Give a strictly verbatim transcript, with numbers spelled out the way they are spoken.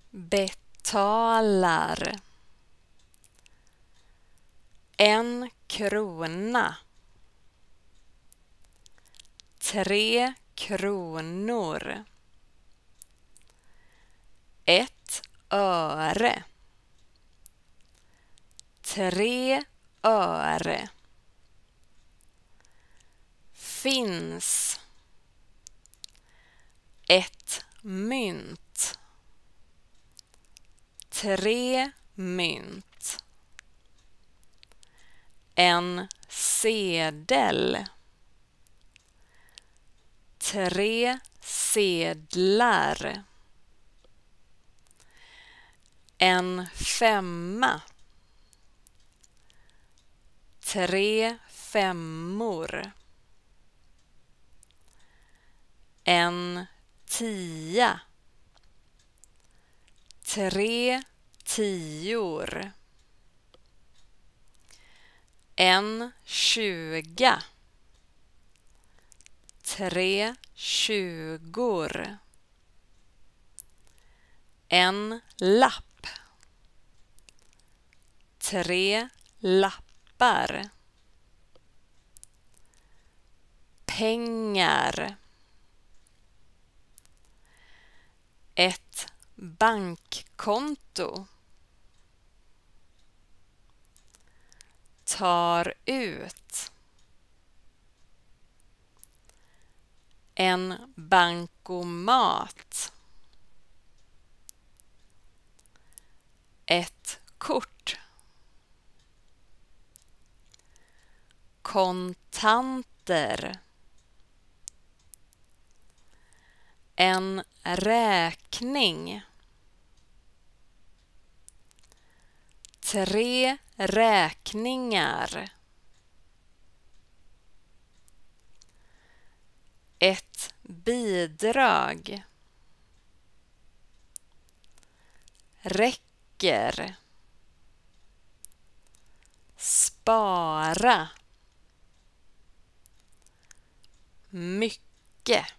betalar, en krona, tre kronor, ett öre, tre öre, finns, ett mynt, tre mynt, en sedel, tre sedlar, en femma, tre femmor, en tia, tre tior, en tjuga, tre tjugor, en lapp, tre lappar, pengar, ett bankkonto, tar ut, en bankomat, ett kort, kontanter, en räkning, tre räkningar, ett bidrag, räcker, spara, mycket.